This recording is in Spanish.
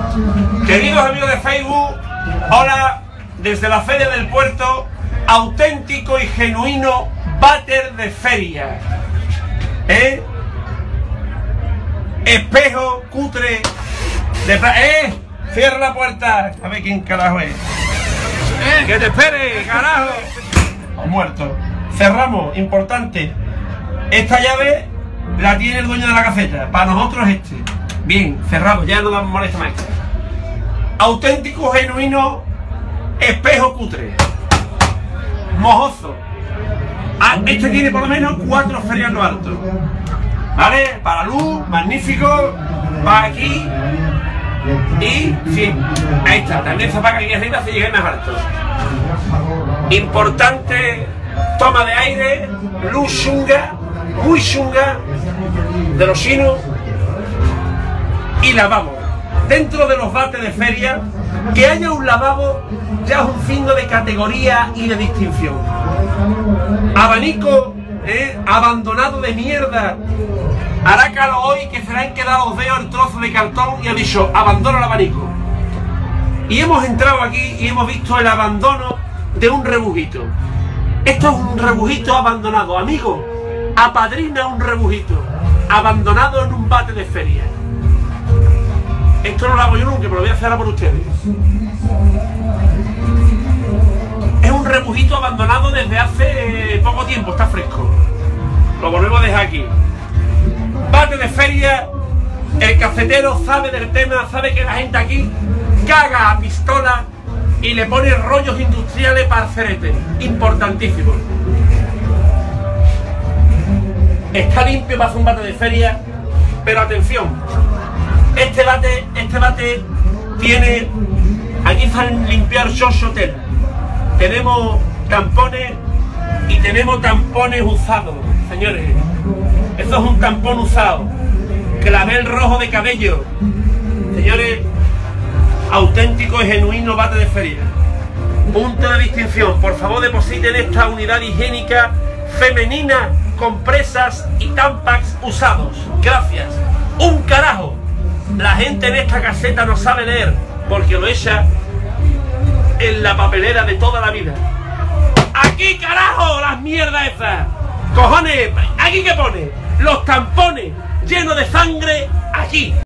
Queridos amigos de Facebook, hola desde la Feria del Puerto, auténtico y genuino váter de feria. Espejo cutre de cierra la puerta, a ver quién carajo es. Que te espere, carajo. Muerto. Cerramos, importante. Esta llave la tiene el dueño de la caseta. Para nosotros Bien, cerramos, ya no damos molesta más. Auténtico, genuino, espejo cutre. Mojoso. Este tiene por lo menos 4 ferias lo alto. ¿Vale? Para luz, magnífico. Va aquí. Y, sí, ahí está. También se apaga aquí arriba si llegue más alto. Importante, toma de aire, luz chunga, muy chunga, de los chinos. Y lavabo. Dentro de los bates de feria, que haya un lavabo ya es un signo de categoría y de distinción. Abanico, abandonado de mierda. Hará calor hoy que se le han quedado los dedos el trozo de cartón y ha dicho, abandono el abanico. Y hemos entrado aquí y hemos visto el abandono de un rebujito. Esto es un rebujito abandonado. Amigo, apadrina un rebujito abandonado en un bate de feria. Esto no lo hago yo nunca, pero lo voy a hacer ahora por ustedes. Es un rebujito abandonado desde hace poco tiempo, está fresco. Lo volvemos a dejar aquí. Bate de feria, el cafetero sabe del tema, sabe que la gente aquí caga a pistola y le pone rollos industriales para el cerete. Importantísimo. Está limpio para hacer un bate de feria, pero atención. Este bate tiene, aquí están limpiar xoxotel. Tenemos tampones y tenemos tampones usados, señores. Esto es un tampón usado. Clavel rojo de cabello. Señores, auténtico y genuino bate de feria. Punto de distinción. Por favor, depositen esta unidad higiénica femenina con presas y tampax usados. Gracias. Un carajo. La gente en esta caseta no sabe leer porque lo echa en la papelera de toda la vida. Aquí, carajo, las mierdas esas. Cojones, aquí que pone los tampones llenos de sangre aquí.